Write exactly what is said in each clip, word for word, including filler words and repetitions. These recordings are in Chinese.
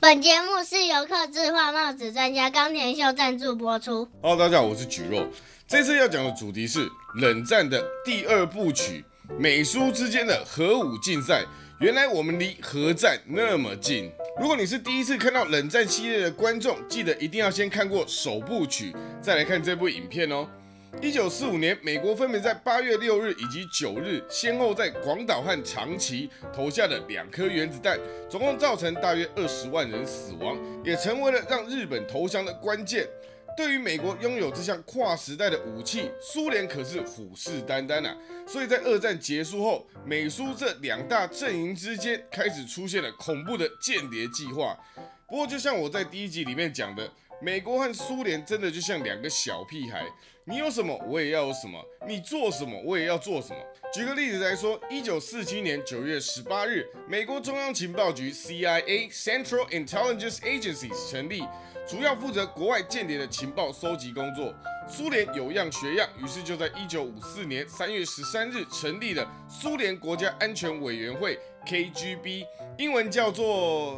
本节目是由客制化帽子专家冈田秀赞助播出。 Hello， 大家好，我是蒟肉。这次要讲的主题是冷战的第二部曲，美苏之间的核武竞赛。原来我们离核战那么近。如果你是第一次看到冷战系列的观众，记得一定要先看过首部曲，再来看这部影片哦。一九四五年，美国分别在八月六日以及九日，先后在广岛和长崎投下了两颗原子弹，总共造成大约二十万人死亡，也成为了让日本投降的关键。对于美国拥有这项跨时代的武器，苏联可是虎视眈眈啊！所以在二战结束后，美苏这两大阵营之间开始出现了恐怖的间谍计划。不过，就像我在第一集里面讲的，美国和苏联真的就像两个小屁孩，你有什么我也要有什么，你做什么我也要做什么。举个例子来说，一九四七年九月十八日，美国中央情报局 C I A（Central Intelligence Agency） 成立，主要负责国外间谍的情报收集工作。苏联有样学样，于是就在一九五四年三月十三日成立了苏联国家安全委员会 K G B， 英文叫做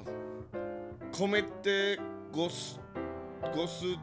Komite Gos Gos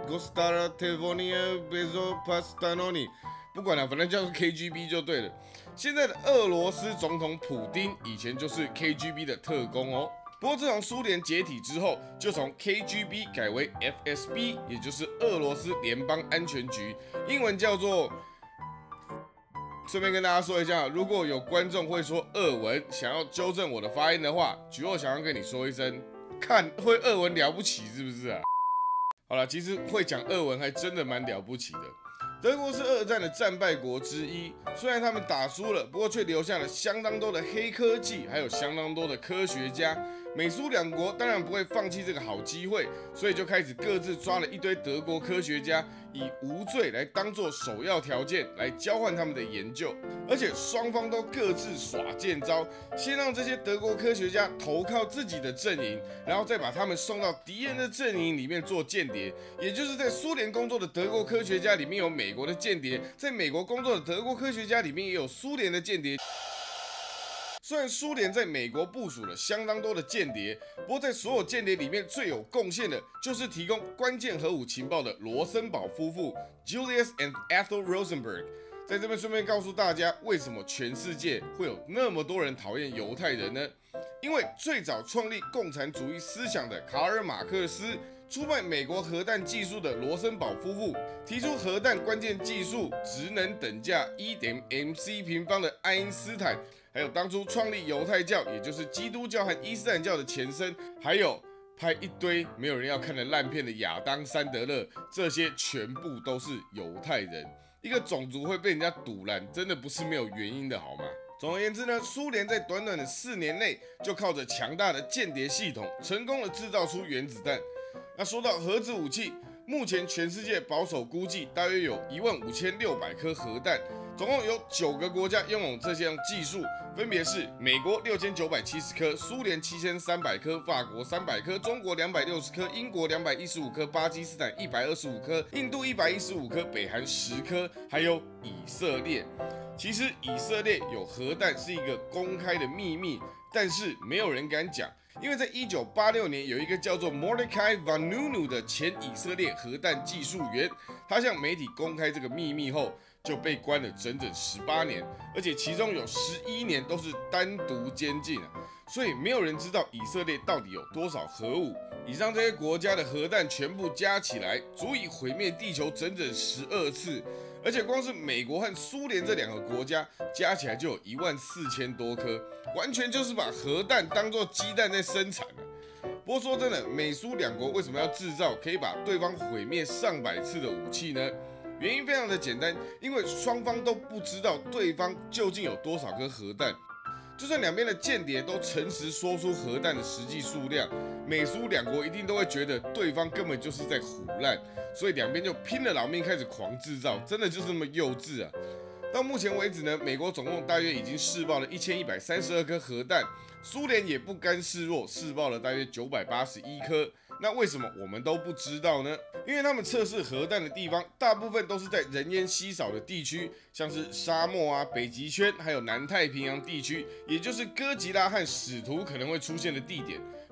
Gostara-Tevonia Bezopastano。不管了，反正叫做 K G B 就对了。现在的俄罗斯总统普丁以前就是 K G B 的特工哦。不过自从苏联解体之后，就从 K G B 改为 F S B， 也就是俄罗斯联邦安全局，英文叫做。顺便跟大家说一下，如果有观众会说俄文，想要纠正我的发音的话，蒟肉想要跟你说一声，看会俄文了不起是不是啊？好了，其实会讲俄文还真的蛮了不起的。德国是二战的战败国之一，虽然他们打输了，不过却留下了相当多的黑科技，还有相当多的科学家。美苏两国当然不会放弃这个好机会，所以就开始各自抓了一堆德国科学家，以无罪来当作首要条件，来交换他们的研究。而且双方都各自耍剑招，先让这些德国科学家投靠自己的阵营，然后再把他们送到敌人的阵营里面做间谍。也就是在苏联工作的德国科学家里面有美国的间谍，在美国工作的德国科学家里面也有苏联的间谍。虽然苏联在美国部署了相当多的间谍，不过在所有间谍里面最有贡献的就是提供关键核武情报的罗森堡夫妇 Julius and Ethel Rosenberg。在这边顺便告诉大家，为什么全世界会有那么多人讨厌犹太人呢？因为最早创立共产主义思想的卡尔马克思，出卖美国核弹技术的罗森堡夫妇，提出核弹关键技术质能等价 一点 M C 平方的爱因斯坦，还有当初创立犹太教，也就是基督教和伊斯兰教的前身，还有拍一堆没有人要看的烂片的亚当·山德勒，这些全部都是犹太人。一个种族会被人家堵烂，真的不是没有原因的好吗？总而言之呢，苏联在短短的四年内，就靠着强大的间谍系统，成功的制造出原子弹。那说到核子武器，目前全世界保守估计大约有一万五千六百颗核弹，总共有九个国家拥有这项技术，分别是美国六千九百七十颗，苏联七千三百颗，法国三百颗，中国两百六十颗，英国两百一十五颗，巴基斯坦一百二十五颗，印度一百一十五颗，北韩十颗，还有以色列。其实以色列有核弹是一个公开的秘密，但是没有人敢讲。因为在一九八六年，有一个叫做 Mordecai Vanunu 的前以色列核弹技术员，他向媒体公开这个秘密后，就被关了整整十八年，而且其中有十一年都是单独监禁啊，所以没有人知道以色列到底有多少核武。以上这些国家的核弹全部加起来，足以毁灭地球整整十二次。而且光是美国和苏联这两个国家加起来就有一万四千多颗，完全就是把核弹当作鸡蛋在生产啊。不过说真的，美苏两国为什么要制造可以把对方毁灭上百次的武器呢？原因非常的简单，因为双方都不知道对方究竟有多少颗核弹。就算两边的间谍都诚实说出核弹的实际数量，美苏两国一定都会觉得对方根本就是在唬烂，所以两边就拼了老命开始狂制造，真的就是那么幼稚啊！到目前为止呢，美国总共大约已经试爆了一千一百三十二颗核弹，苏联也不甘示弱，试爆了大约九百八十一颗。那为什么我们都不知道呢？因为他们测试核弹的地方，大部分都是在人烟稀少的地区，像是沙漠啊、北极圈，还有南太平洋地区，也就是哥吉拉和使徒可能会出现的地点。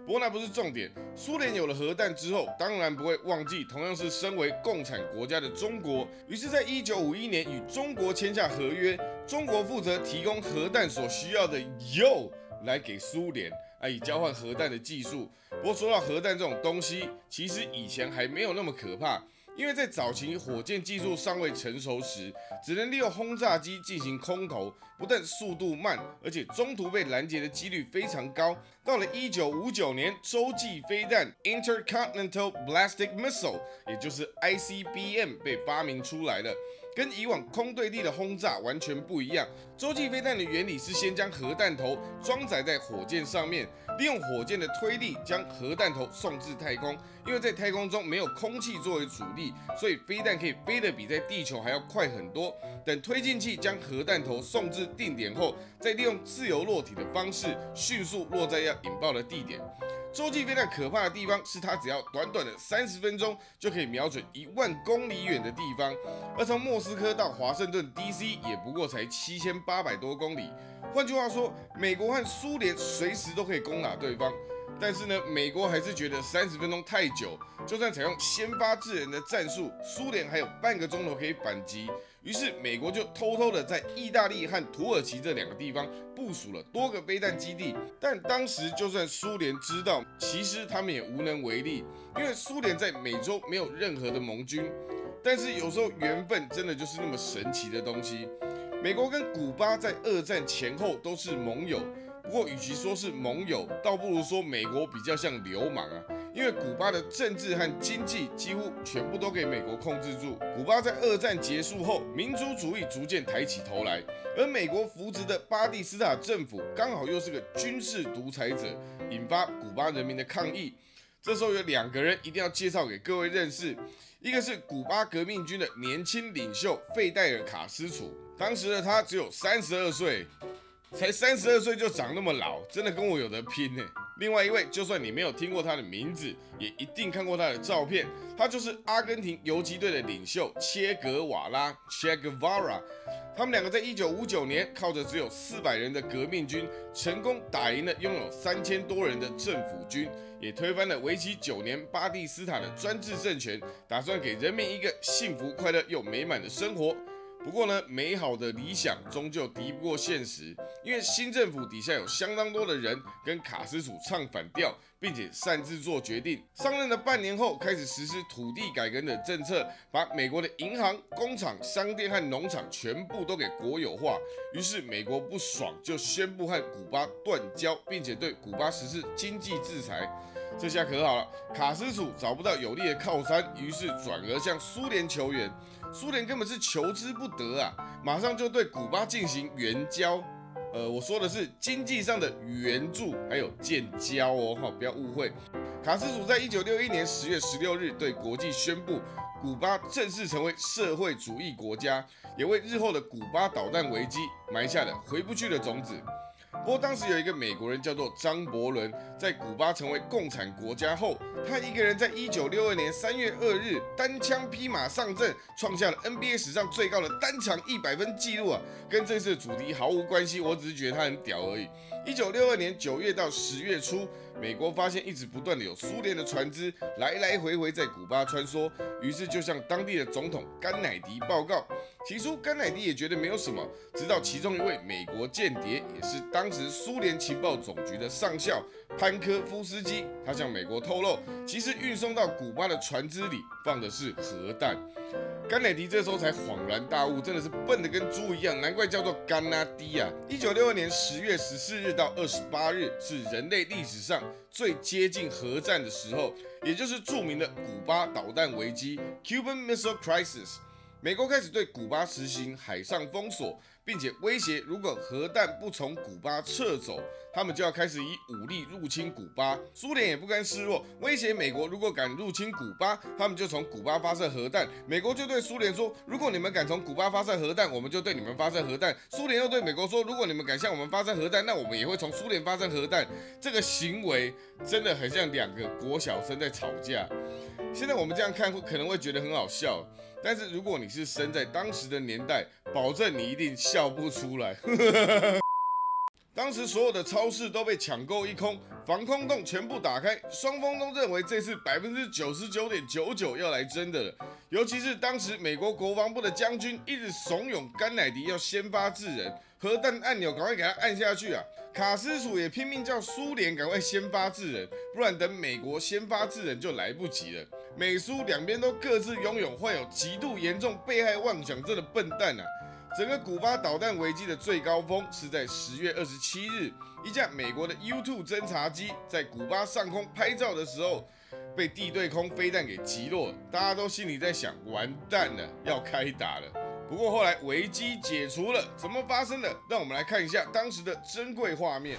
不过那不是重点，苏联有了核弹之后，当然不会忘记同样是身为共产国家的中国。于是，在一九五一年与中国签下合约，中国负责提供核弹所需要的铀来给苏联，啊，以交换核弹的技术。不过说到核弹这种东西，其实以前还没有那么可怕。因为在早期火箭技术尚未成熟时，只能利用轰炸机进行空投，不但速度慢，而且中途被拦截的几率非常高。到了一九五九年，洲际飞弹 Intercontinental Ballistic Missile， 也就是 I C B M 被发明出来了。跟以往空对地的轰炸完全不一样。洲际飞弹的原理是先将核弹头装载在火箭上面，利用火箭的推力将核弹头送至太空。因为在太空中没有空气作为阻力，所以飞弹可以飞得比在地球还要快很多。等推进器将核弹头送至定点后，再利用自由落体的方式迅速落在要引爆的地点。洲际飞弹可怕的地方是，它只要短短的三十分钟就可以瞄准一万公里远的地方，而从莫斯科到华盛顿 D C 也不过才七千八百多公里。换句话说，美国和苏联随时都可以攻打对方。但是呢，美国还是觉得三十分钟太久，就算采用先发制人的战术，苏联还有半个钟头可以反击。于是美国就偷偷的在意大利和土耳其这两个地方部署了多个飞弹基地。但当时就算苏联知道，其实他们也无能为力，因为苏联在美洲没有任何的盟军。但是有时候缘分真的就是那么神奇的东西。美国跟古巴在二战前后都是盟友。不过，与其说是盟友，倒不如说美国比较像流氓啊。因为古巴的政治和经济几乎全部都给美国控制住。古巴在二战结束后，民族主义逐渐抬起头来，而美国扶植的巴蒂斯塔政府刚好又是个军事独裁者，引发古巴人民的抗议。这时候有两个人一定要介绍给各位认识，一个是古巴革命军的年轻领袖费代尔·卡斯楚，当时的他只有三十二岁。才三十二岁就长那么老，真的跟我有得拼呢。另外一位，就算你没有听过他的名字，也一定看过他的照片。他就是阿根廷游击队的领袖切格瓦拉 （Che Guevara）。他们两个在一九五九年靠着只有四百人的革命军，成功打赢了拥有三千多人的政府军，也推翻了为期九年巴蒂斯塔的专制政权，打算给人民一个幸福、快乐又美满的生活。不过呢，美好的理想终究敌不过现实，因为新政府底下有相当多的人跟卡斯楚唱反调，并且擅自做决定。上任的半年后，开始实施土地改革的政策，把美国的银行、工厂、商店和农场全部都给国有化。于是美国不爽，就宣布和古巴断交，并且对古巴实施经济制裁。这下可好了，卡斯楚找不到有力的靠山，于是转而向苏联求援。苏联根本是求之不得啊，马上就对古巴进行援交。呃，我说的是经济上的援助，还有建交哦，哈，不要误会。卡斯楚在一九六一年十月十六日对国际宣布，古巴正式成为社会主义国家，也为日后的古巴导弹危机埋下了回不去的种子。不过当时有一个美国人叫做张伯伦，在古巴成为共产国家后，他一个人在一九六二年三月二日单枪匹马上阵，创下了 N B A 史上最高的单场一百分纪录啊！跟这次的主题毫无关系，我只是觉得他很屌而已。一九六二年九月到十月初，美国发现一直不断的有苏联的船只来来回回在古巴穿梭，于是就向当地的总统甘乃迪报告。起初甘乃迪也觉得没有什么，直到其中一位美国间谍，也是当时苏联情报总局的上校潘科夫斯基，他向美国透露，其实运送到古巴的船只里放的是核弹。甘乃迪这时候才恍然大悟，真的是笨得跟猪一样，难怪叫做甘纳迪啊！一九六二年十月十四日到二十八日是人类历史上最接近核战的时候，也就是著名的古巴导弹危机 （Cuban Missile Crisis）。美国开始对古巴实行海上封锁，并且威胁，如果核弹不从古巴撤走，他们就要开始以武力入侵古巴。苏联也不甘示弱，威胁美国，如果敢入侵古巴，他们就从古巴发射核弹。美国就对苏联说，如果你们敢从古巴发射核弹，我们就对你们发射核弹。苏联又对美国说，如果你们敢向我们发射核弹，那我们也会从苏联发射核弹。这个行为真的很像两个国小生在吵架。现在我们这样看会可能会觉得很好笑，但是如果你是生在当时的年代，保证你一定笑不出来。 当时所有的超市都被抢购一空，防空洞全部打开，双方都认为这次百分之九十九点九九要来真的了。尤其是当时美国国防部的将军一直怂恿甘乃迪要先发制人，核弹按钮赶快给他按下去啊！卡斯楚也拼命叫苏联赶快先发制人，不然等美国先发制人就来不及了。美苏两边都各自拥有患有极度严重被害妄想症的笨蛋啊！整个古巴导弹危机的最高峰是在十月二十七日，一架美国的 U 二 侦察机在古巴上空拍照的时候，被地对空飞弹给击落了。大家都心里在想，完蛋了，要开打了。不过后来危机解除了，怎么发生的？让我们来看一下当时的珍贵画面。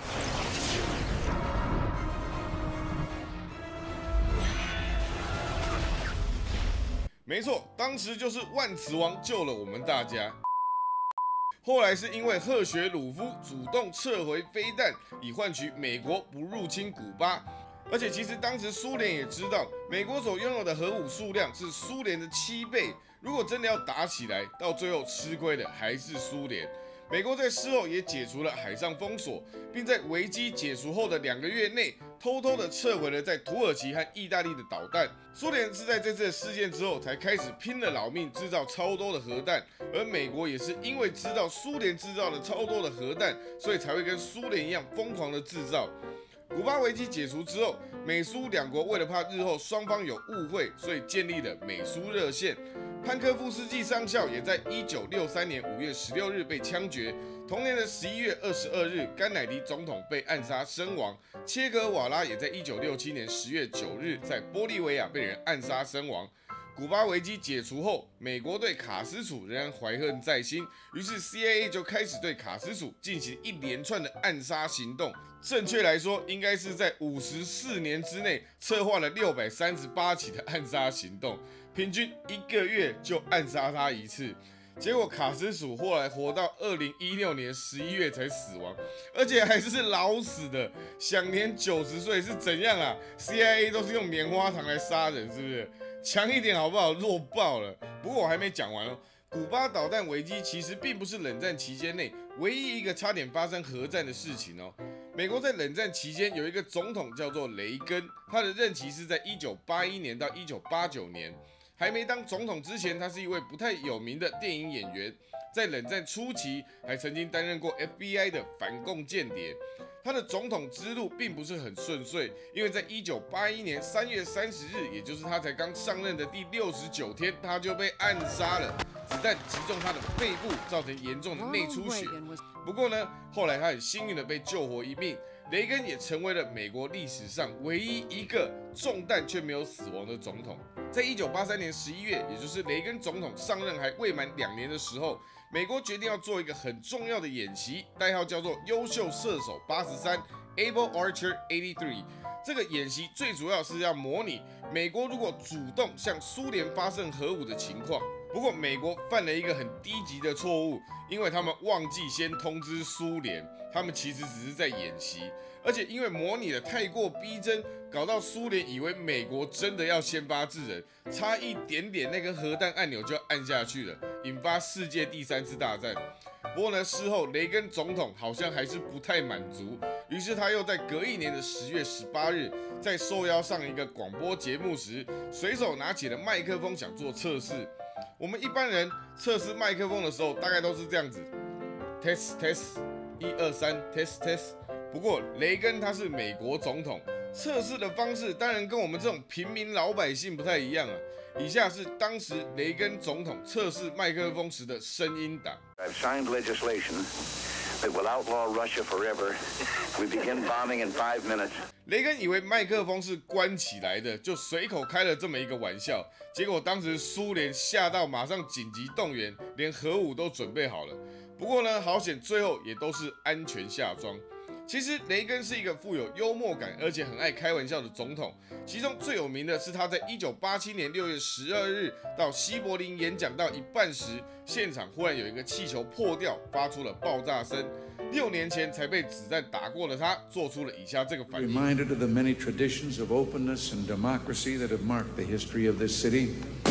没错，当时就是万磁王救了我们大家。后来是因为赫雪鲁夫主动撤回飞弹，以换取美国不入侵古巴。而且其实当时苏联也知道，美国所拥有的核武数量是苏联的七倍。如果真的要打起来，到最后吃亏的还是苏联。美国在事后也解除了海上封锁，并在危机解除后的两个月内，偷偷的撤回了在土耳其和意大利的导弹。苏联是在这次的事件之后，才开始拼了老命制造超多的核弹，而美国也是因为知道苏联制造了超多的核弹，所以才会跟苏联一样疯狂的制造。古巴危机解除之后，美苏两国为了怕日后双方有误会，所以建立了美苏热线。潘科夫斯基上校也在一九六三年五月十六日被枪决，同年的十一月二十二日，甘乃迪总统被暗杀身亡。切格瓦拉也在一九六七年十月九日在玻利维亚被人暗杀身亡。古巴危机解除后，美国对卡斯楚仍然怀恨在心，于是 C I A 就开始对卡斯楚进行一连串的暗杀行动。正确来说，应该是在五十四年之内策划了六百三十八起的暗杀行动，平均一个月就暗杀他一次。结果卡斯楚后来活到二零一六年十一月才死亡，而且还是老死的，享年九十岁，是怎样啊 ？C I A 都是用棉花糖来杀人，是不是？强一点好不好？弱爆了。不过我还没讲完哦。古巴导弹危机其实并不是冷战期间内唯一一个差点发生核战的事情哦。美国在冷战期间有一个总统叫做雷根，他的任期是在一九八一年到一九八九年。还没当总统之前，他是一位不太有名的电影演员，在冷战初期还曾经担任过 F B I 的反共间谍。他的总统之路并不是很顺遂，因为在一九八一年三月三十日，也就是他才刚上任的第六十九天，他就被暗杀了，子弹击中他的肺部，造成严重的内出血。不过呢，后来他很幸运的被救活一命。雷根也成为了美国历史上唯一一个中弹却没有死亡的总统。在一九八三年十一月，也就是雷根总统上任还未满两年的时候，美国决定要做一个很重要的演习，代号叫做优秀射手八十三 （Able Archer 八十三）。这个演习最主要是要模拟美国如果主动向苏联发射核武的情况。不过，美国犯了一个很低级的错误，因为他们忘记先通知苏联，他们其实只是在演习，而且因为模拟的太过逼真，搞到苏联以为美国真的要先发制人，差一点点那个核弹按钮就要按下去了，引发世界第三次大战。不过呢，事后雷根总统好像还是不太满足，于是他又在隔一年的十月十八日，在受邀上一个广播节目时，随手拿起了麦克风想做测试。我们一般人测试麦克风的时候，大概都是这样子 ，test test， 一二三 test test。不过雷根他是美国总统，测试的方式当然跟我们这种平民老百姓不太一样啊。以下是当时雷根总统测试麦克风时的声音档。 I've signed legislation that will outlaw Russia forever. We begin bombing in five minutes. 雷根以为麦克风是关起来的，就随口开了这么一个玩笑。结果当时苏联吓到马上紧急动员，连核武都准备好了。不过呢，好险最后也都是安全下装。其实雷根是一个富有幽默感，而且很爱开玩笑的总统。其中最有名的是他在一九八七年六月十二日到西柏林演讲到一半时，现场忽然有一个气球破掉，发出了爆炸声。六年前才被子弹打过的他，做出了以下这个反应。 Reminded of the many traditions of openness and democracy that have marked the history of this city.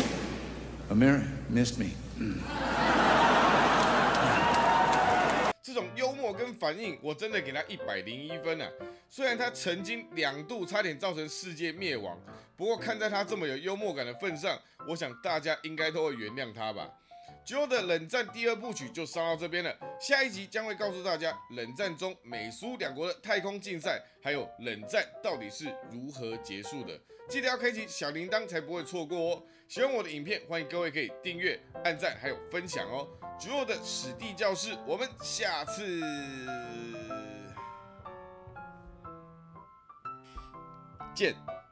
America missed me. 这种幽默跟反反应，我真的给他一百零一分啊！虽然他曾经两度差点造成世界灭亡，不过看在他这么有幽默感的份上，我想大家应该都会原谅他吧。J O 的冷战第二部曲就上到这边了，下一集将会告诉大家冷战中美苏两国的太空竞赛，还有冷战到底是如何结束的。记得要开启小铃铛才不会错过哦。喜欢我的影片，欢迎各位可以订阅、按赞还有分享哦。J O 的史地教室，我们下次见。